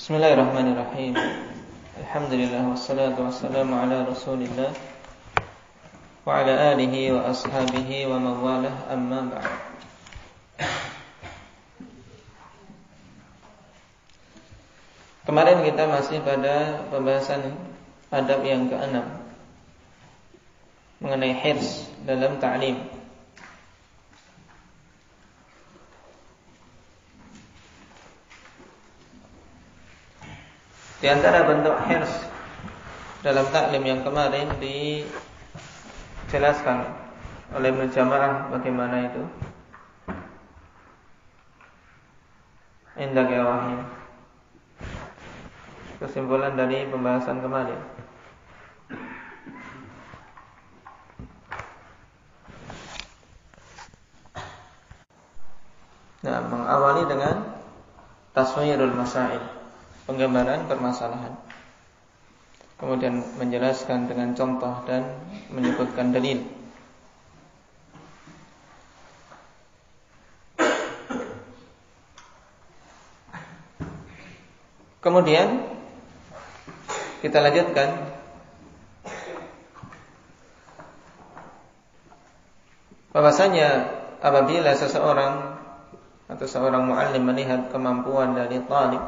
Bismillahirrahmanirrahim. Alhamdulillah wassalatu wassalamu ala Rasulillah wa ala alihi wa ashabihi wa man walah, amma ba'd. Kemarin kita masih pada pembahasan adab yang ke-6 mengenai hirs dalam ta'lim. Di antara bentuk hirs dalam taklim yang kemarin dijelaskan oleh Ibnu Jama'ah bagaimana itu. Indah ya wahyu. Kesimpulan dari pembahasan kemarin. Nah, mengawali dengan taswirul masail, penggambaran permasalahan. Kemudian menjelaskan dengan contoh dan menyebutkan dalil. Kemudian kita lanjutkan bahwasanya apabila seseorang atau seorang muallim melihat kemampuan dari talib,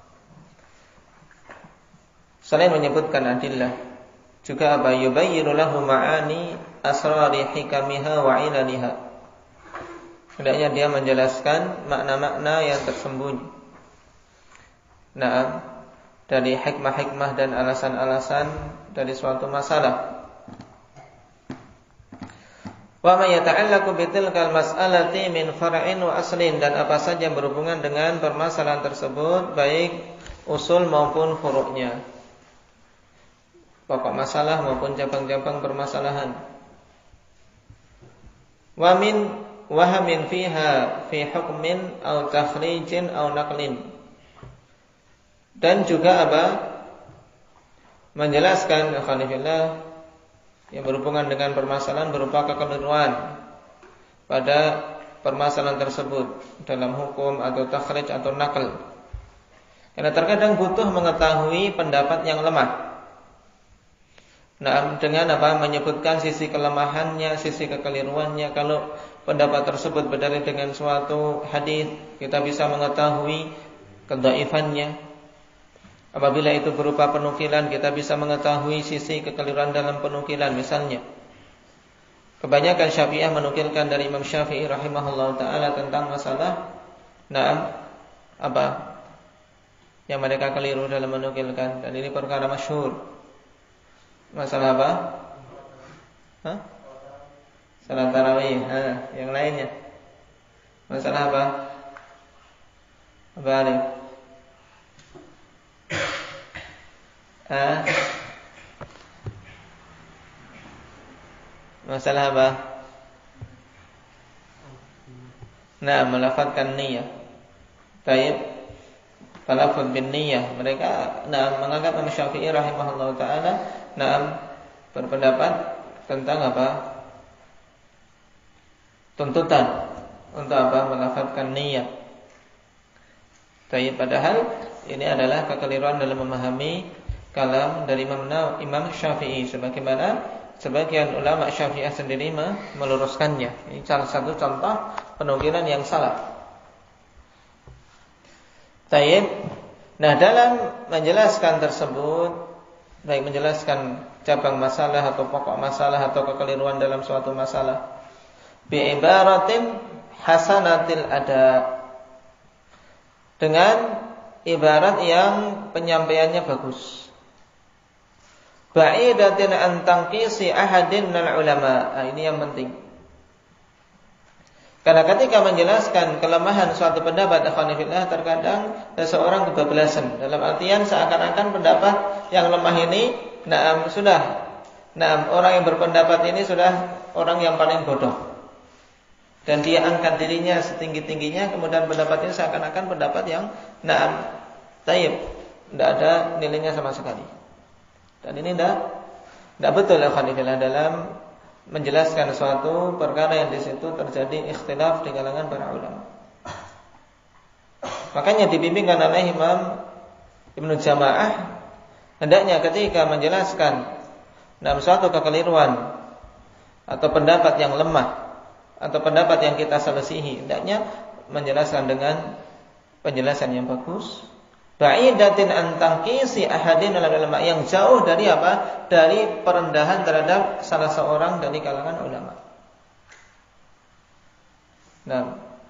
selain menyebutkan adillah, juga apa? Yubayyiru lahu ma'ani asrari hikamiha wa ilaliha. Hendaknya dia menjelaskan makna-makna yang tersembunyi. Nah, dari hikmah-hikmah dan alasan-alasan dari suatu masalah. Wa ma yata'allaqu bitilkal mas'alati min far'in wa aslin, dan apa saja yang berhubungan dengan permasalahan tersebut, baik usul maupun furu'-nya, pokok masalah maupun cabang-cabang permasalahan. Wa min wahamin fiha fi hukmin aw takhrijin aw naqlin, dan juga apa? Menjelaskan khanifillah yang berhubungan dengan permasalahan berupa kekeliruan pada permasalahan tersebut dalam hukum atau takhrij atau naql. Karena terkadang butuh mengetahui pendapat yang lemah. Nah, dengan apa? Menyebutkan sisi kelemahannya, sisi kekeliruannya. Kalau pendapat tersebut berdalil dengan suatu hadis, kita bisa mengetahui kedhaifannya. Apabila itu berupa penukilan, kita bisa mengetahui sisi kekeliruan dalam penukilan. Misalnya, kebanyakan Syafi'iyah menukilkan dari Imam Syafi'i rahimahullah ta'ala tentang masalah apa yang mereka keliru dalam menukilkan. Dan ini perkara masyhur. Masalah apa? Salat tarawih. Yang lainnya. Masalah apa? Apa ini? Masalah apa? Nah, melafazkan niyyah. Baik, talafuz bin niyyah. Mereka menganggap Imam Syafi'i rahimahullah ta'ala berpendapat tentang apa? Tuntutan untuk apa? Melafazkan niyyah. Baik, padahal ini adalah kekeliruan dalam memahami kalam dari Imam Syafi'i, sebagaimana sebagian ulama Syafi'iyah sendiri meluruskannya. Ini salah satu contoh penukilan yang salah. Tayyib. Nah, dalam menjelaskan tersebut, baik menjelaskan cabang masalah atau pokok masalah atau kekeliruan dalam suatu masalah, bi ibaratin hasanatil ada, dengan ibarat yang penyampaiannya bagus. Ba'idatin an tanqisi ahadin minal ulama. Ini yang penting. Karena ketika menjelaskan kelemahan suatu pendapat, akhwanifillah, terkadang seseorang kebablasan. Dalam artian seakan-akan pendapat yang lemah ini, orang yang berpendapat ini sudah orang yang paling bodoh. Dan dia angkat dirinya setinggi-tingginya, kemudian pendapat ini seakan-akan pendapat yang tayyib, tidak ada nilainya sama sekali. Dan ini tidak betul ya khanifillah dalam menjelaskan suatu perkara yang di situ terjadi ikhtilaf di kalangan para ulama. Makanya dibimbingkan oleh Imam Ibnu Jamaah hendaknya ketika menjelaskan dalam suatu kekeliruan atau pendapat yang lemah atau pendapat yang kita selisihi, hendaknya menjelaskan dengan penjelasan yang bagus, ba'idatin an tangkisi ahadin ulama, yang jauh dari apa? Dari perendahan terhadap salah seorang dari kalangan ulama. Nah,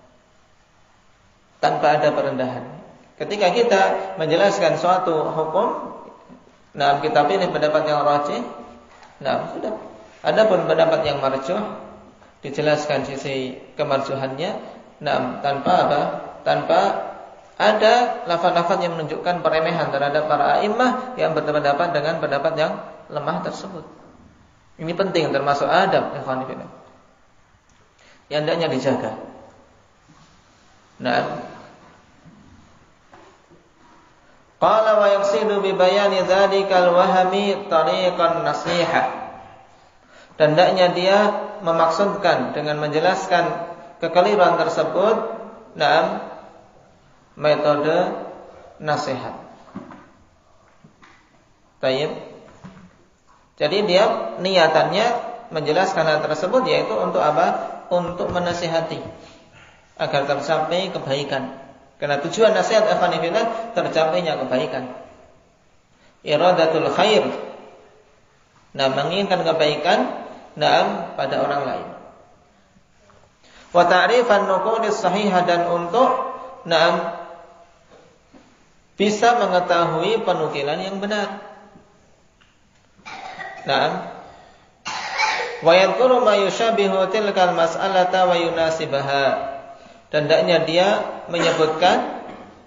tanpa ada perendahan. Ketika kita menjelaskan suatu hukum, nah kita pilih pendapat yang rajih, nah sudah. Adapun pendapat yang marjuh, dijelaskan sisi kemarjuhannya, nah tanpa apa? Tanpa ada lafaz-lafaz yang menunjukkan peremehan terhadap para a'immah yang berpendapat dengan pendapat yang lemah tersebut. Ini penting, termasuk adab ikhwan fillah yang hendaknya dijaga. Nah, qala wa yaqsidu bi bayani dzalikal wahmi tariqan nasihah. Dan hendaknya dia memaksudkan dengan menjelaskan kekeliruan tersebut dalam metode nasihat. Baik. Jadi dia niatannya menjelaskan hal tersebut yaitu untuk apa? Untuk menasihati agar tercapai kebaikan. Karena tujuan nasihat ikhwanillah tercapainya kebaikan. Iradatul khair. Nah, menginginkan kebaikan pada orang lain. Wa ta'rifan nuqudis sahihah, dan untuk bisa mengetahui penukilan yang benar. Wa yadhkuru ma yushabihu tilkal mas'alata wa yunasibaha. Dan hendaknya dia menyebutkan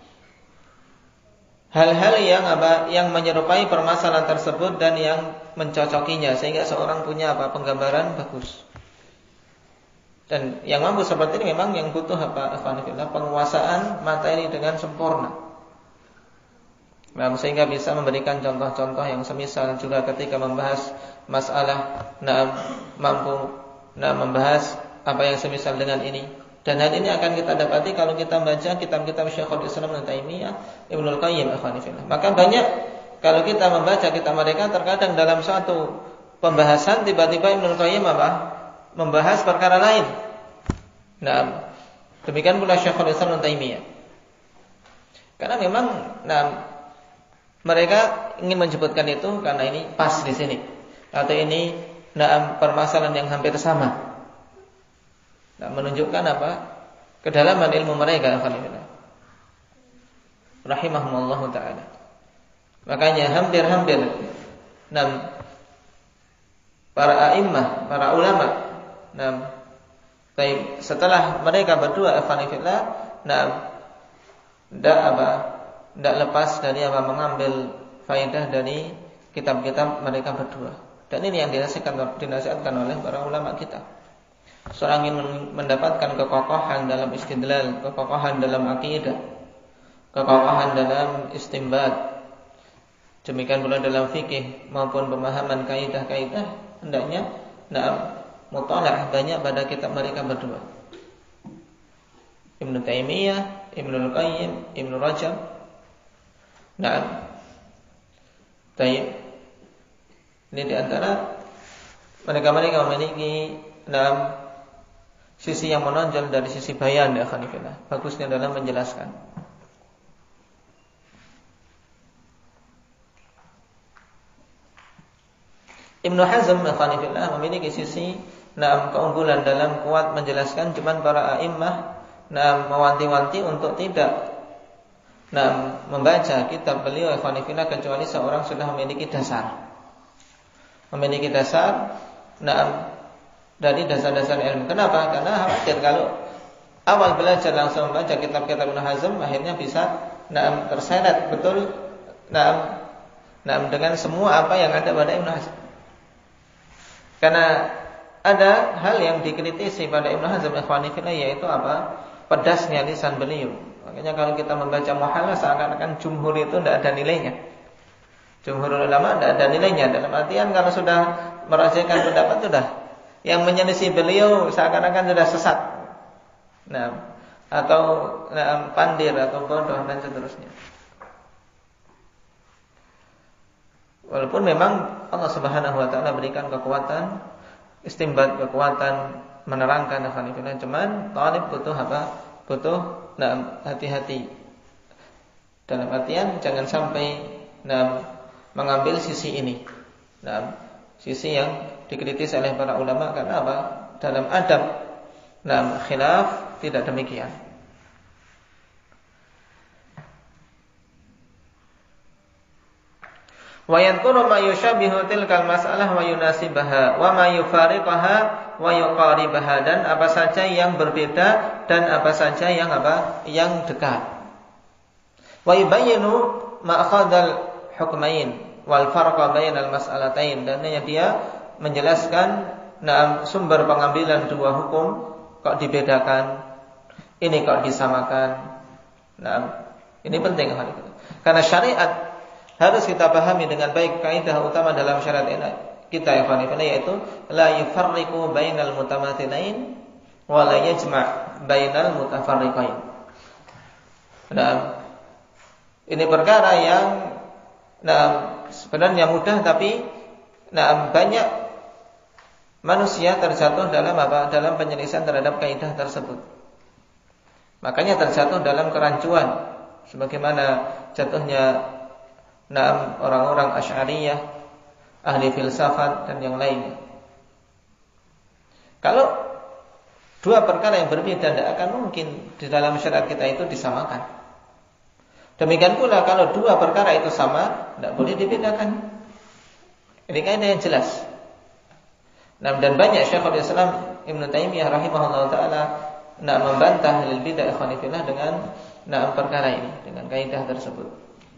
hal-hal yang menyerupai permasalahan tersebut dan yang mencocokinya sehingga seorang punya penggambaran bagus. Dan yang mampu seperti ini memang yang butuh penguasaan materi dengan sempurna. Sehingga bisa memberikan contoh-contoh yang semisal juga ketika membahas masalah mampu membahas apa yang semisal dengan ini. Dan hal ini akan kita dapati kalau kita baca kitab-kitab Syekhul Islam Ibnu Taimiyah, Ibnul Qayyim ikhwanillah. Maka banyak kalau kita membaca kitab mereka, terkadang dalam suatu pembahasan tiba-tiba Ibnul Qayyim membahas perkara lain. Demikian pula Syekhul Islam Ibnu Taimiyah. Karena memang mereka ingin menyebutkan itu karena ini pas di sini, atau ini permasalahan yang hampir sama. Menunjukkan kedalaman ilmu mereka, rahimahumullahu taala. Makanya hampir-hampir para a'immah, para ulama, setelah mereka berdua tidak lepas dari mengambil faedah dari kitab-kitab mereka berdua. Dan ini yang dinasihatkan oleh para ulama kita. Seorang ingin mendapatkan kekokohan dalam istidlal, kekokohan dalam akidah, kekokohan dalam istinbat, demikian pula dalam fikih maupun pemahaman kaidah-kaidah, hendaknya mutalaah banyak pada kitab mereka berdua. Ibnu Taimiyah, Ibnul Qayyim, Ibnu Rajab. Ini di antara mereka memiliki sisi yang menonjol dari sisi bayan, ya khanifillah, bagusnya dalam menjelaskan. Ibnu Hazm, ya khanifillah, memiliki sisi keunggulan dalam kuat menjelaskan. Cuman para a'immah mewanti-wanti untuk tidak membaca kitab beliau, ya khanifillah, kecuali seorang sudah memiliki dasar. Memiliki dasar dari dasar-dasar ilmu. Kenapa? Karena khawatir kalau awal belajar langsung membaca kitab-kitab Ibnu Hazm, akhirnya bisa terseret betul dengan semua apa yang ada pada Ibnu Hazm. Karena ada hal yang dikritisi pada Ibnu Hazm, ikhwanifillah, yaitu pedasnya lisan beliau. Makanya kalau kita membaca muhallah, seakan-akan jumhur itu tidak ada nilainya. Jumhur ulama tidak ada nilainya. Dalam artian kalau sudah merajakan pendapat sudah, yang menyelisih beliau seakan-akan sudah sesat. Atau pandir atau bodoh dan seterusnya. Walaupun memang Allah Subhanahu wa taala berikan kekuatan istinbat, kekuatan menerangkan akhwanifillah, cuman talib butuh apa? Butuh hati-hati. Dalam artian jangan sampai mengambil sisi ini. Sisi yang dikritis oleh para ulama karena apa? Dalam adab khilaf tidak demikian. Wa yadhkuru ma yushabihu tilkal mas'alah wa yunasibaha wa ma yufariqaha wa yuqaribaha, dan apa saja yang berbeda dan apa saja yang yang dekat. Wa yubayyinu ma akhadhal hukmain wal farqa bainal mas'alatain, dan dia menjelaskan sumber pengambilan dua hukum kok dibedakan, ini kok disamakan. Ini penting karena syariat harus kita pahami dengan baik. Kaidah utama dalam syariat kita yaitu la yufarriqu bainal mutamathilain wa la yajma' bainal mutafarriqain. Ini perkara yang sebenarnya mudah, tapi banyak manusia terjatuh dalam dalam penyelisihan terhadap kaidah tersebut. Makanya terjatuh dalam kerancuan sebagaimana jatuhnya orang-orang Asy'ariyah, ahli filsafat dan yang lainnya. Kalau dua perkara yang berbeda, tidak akan mungkin di dalam syariat kita itu disamakan. Demikian pula kalau dua perkara itu sama, tidak boleh dibedakan. Ini kaidah yang jelas. Dan banyak Syekhul Islam Ibnu Taimiyah rahimahullah taala membantah lil bidah ikhwanifillah dengan perkara ini, dengan kaidah tersebut.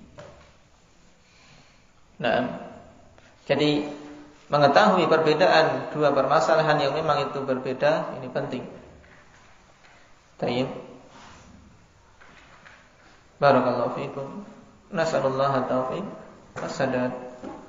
Jadi mengetahui perbedaan dua permasalahan yang memang itu berbeda, ini penting. Tayyib. Barakallahu fiikum. Nasallallahu taufiq was sadad.